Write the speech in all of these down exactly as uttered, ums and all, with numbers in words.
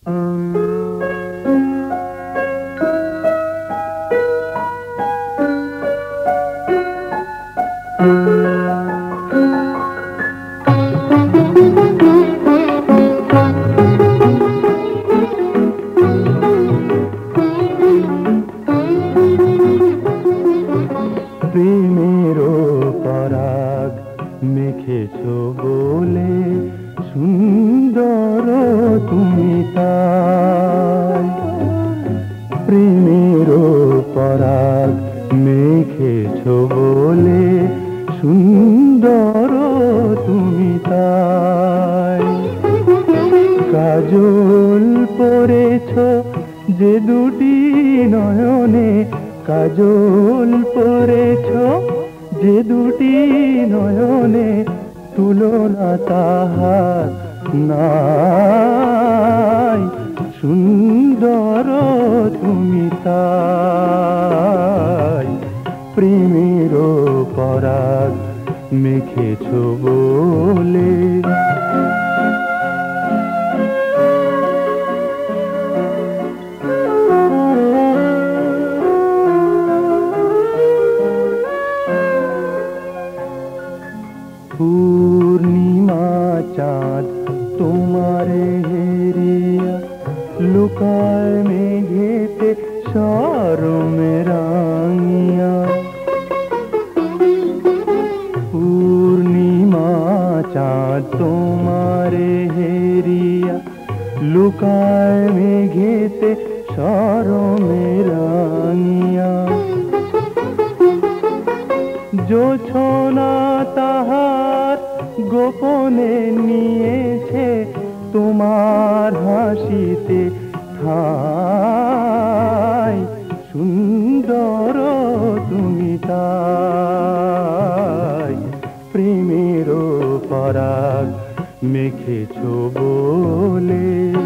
প্রেমেরও পরাগ মেখেছো বলে সুন্দর তুমি তাই। প্রেমেরও পরাগ মেখেছো বলে সুন্দর তুমি তাই। কাজল পরেছ যে দুটি নয়নে, কাজল পরেছ যে দুটি নয়নে, তুলনা তাহার নাই। সুন্দর তুমি তাই। প্রেমের পরাগ মেখেছ বলে। পূর্ণিমা চাঁদ তোমারে হেরিয়া লুকায় মেঘেতে শরমে রাঙিয়া। পূর্ণিমা চাঁদ তোমারে হেরিয়া লুকায় মেঘেতে শরমে রাঙিয়া। জোছনা তাহার গোপনে নিয়েছে তোমার হাসিতে ঠাই। সুন্দর তুমি তাই। প্রেমের পরাগ মেখেছ বলে।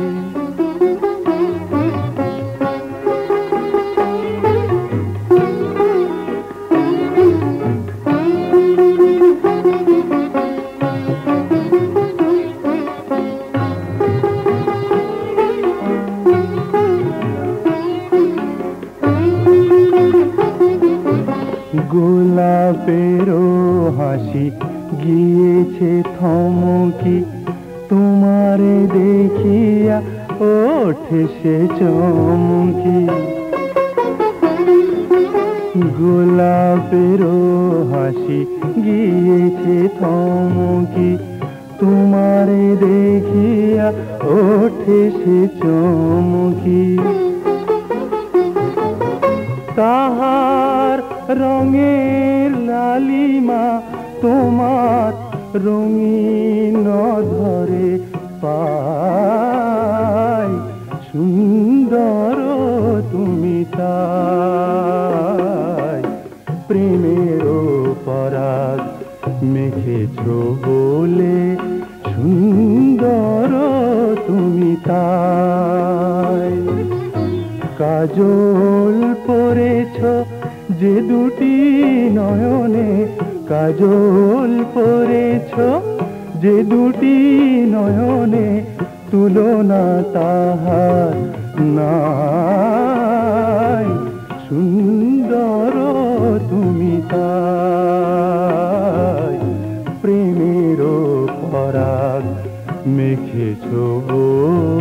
গোলাপেরও হাসি গিয়েছে থমকি, তোমারে দেখিয়া ওঠে সে চমকি। গোলাপেরও হাসি গিয়েছে থমকি, তোমারে দেখিয়া ওঠে সে চমকি। তাহার রঙের লালিমা তোমার রঙিন ধরে পাই। সুন্দর তুমি তাই। প্রেমের পরাগ মেখেছ বলে সুন্দর তুমি তাই। কাজল পরেছ যে দুটি নয়নে, কাজল পরেছ যে দুটি নয়নে, তুলনা তাহার নাই। সুন্দর তুমি তাই। প্রেমের পরাগ মেখেছ বলে।